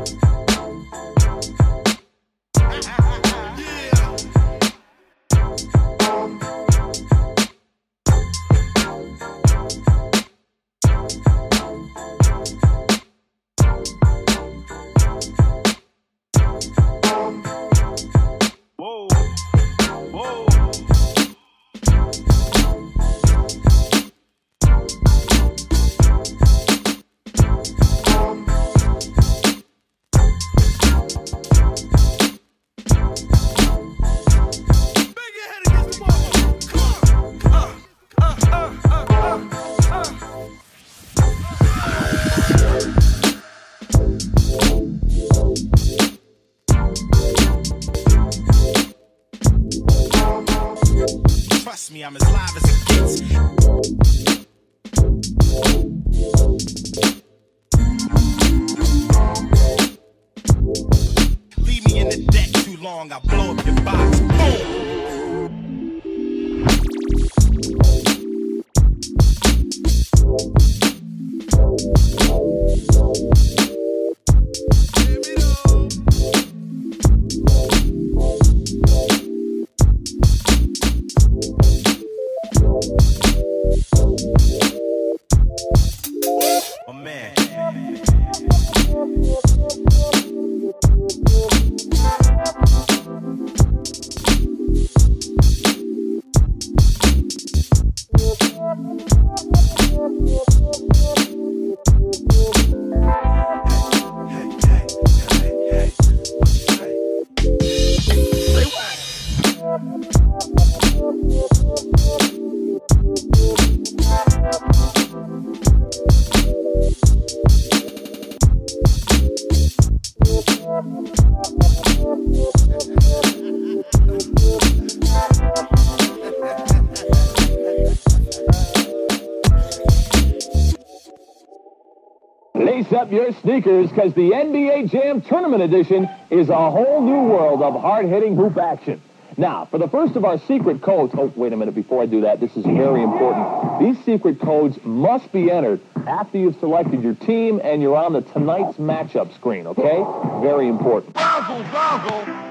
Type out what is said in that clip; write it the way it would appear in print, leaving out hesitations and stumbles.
Trust me, I'm as live as it gets. Leave me in the deck too long, I'll blow up your box. Boom! Lace up your sneakers, because the NBA Jam Tournament Edition is a whole new world of hard-hitting hoop action. Now, for the first of our secret codes... Oh, wait a minute. Before I do that, this is very important. These secret codes must be entered after you've selected your team and you're on the tonight's matchup screen, okay? Very important. Razzle, dazzle.